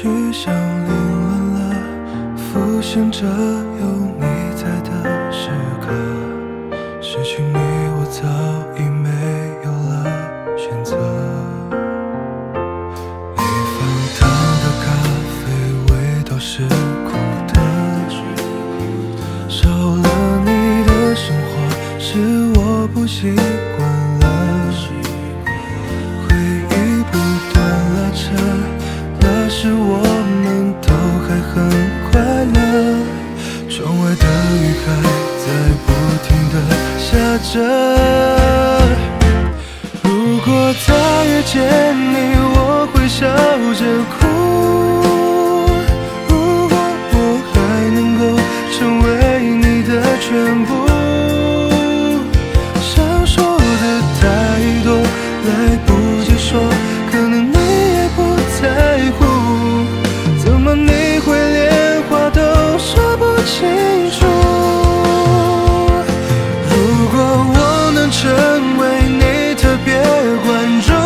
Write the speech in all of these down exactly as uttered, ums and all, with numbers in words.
许像凌乱了，浮现着有你在的时刻。失去你，我早已没有了选择。你放糖的咖啡味道是苦的，少了你的生活是我不习惯了。回忆不断拉扯，那时我们都还很快乐。窗外的雨还在不停地下着。如果再遇见你，我会笑着哭。如果我还能够成为你的全部，想说的太多，来不及说，可能你也不在乎。怎么你会连话都说不清楚？如果我能成为你特别关注，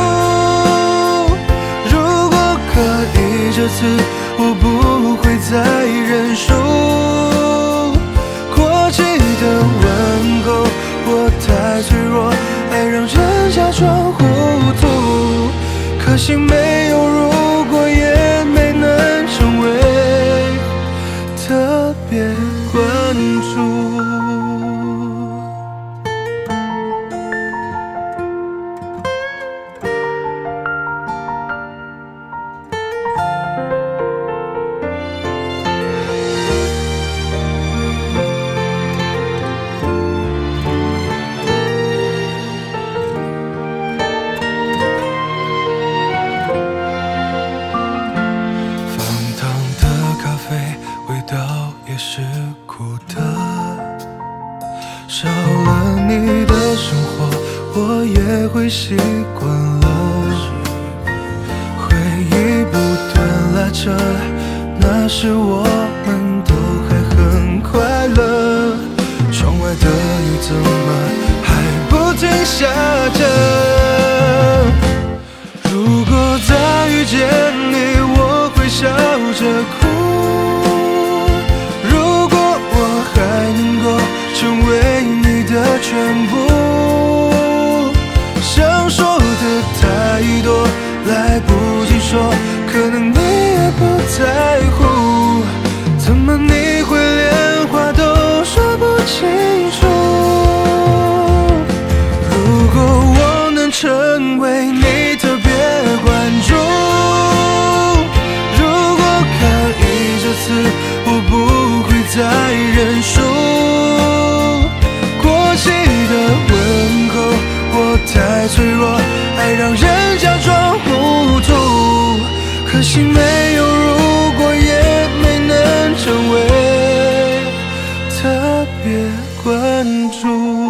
如果可以这次我不会再认输。过期的问候，我太脆弱，爱让人假装糊涂。可惜没有如果，也没能成为特别关注。是苦的，少了你的生活，我也会习惯了。回忆不断拉扯，那时我们都还很快乐。窗外的雨怎么还不停下着？如果再遇见你，我会笑着哭。还能够成为你的全部，想说的太多，来不及说，可能你也不在乎。怎么你会连话都说不清楚？如果我能成为你特别关注，如果可以这次我不会再认输。过期的问候，我太脆弱，爱让人假装糊涂。可惜没有如果，也没能成为特别关注。